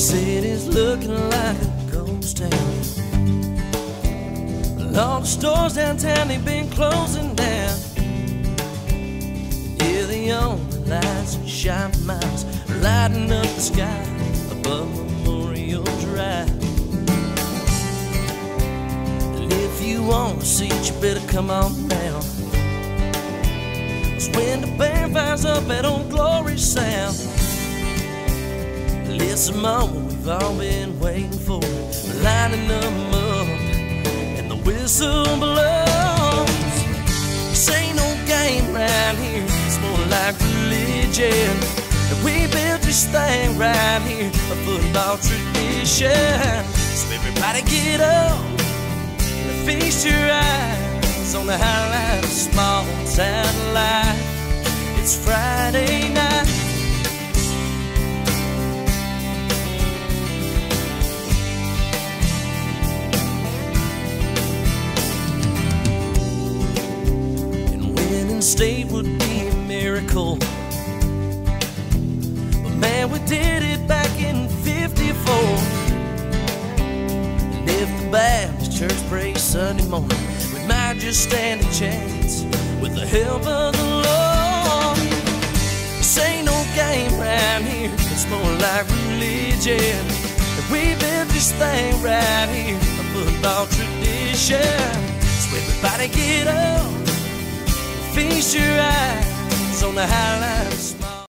city's looking like a ghost town. All the stores downtown, they've been closing down. Yeah, the only lights that shine for miles are lighting up the sky above Memorial Drive. And if you want to see it, you better come on down. 'Cause when the band fires up that old Glory sound, it's the moment we've all been waiting for, lining them up, and the whistle blows. This ain't no game right here, it's more like religion. And we built this thing right here, a football tradition. So everybody get up and feast your eyes on the highlight of small town life. It's Friday night. State would be a miracle, but man, we did it back in '54. And if the Baptist church prays Sunday morning, we might just stand a chance with the help of the Lord. This ain't no game right here, it's more like religion. And we built this thing right here, a football tradition. So everybody get up, feast your eyes on the highlight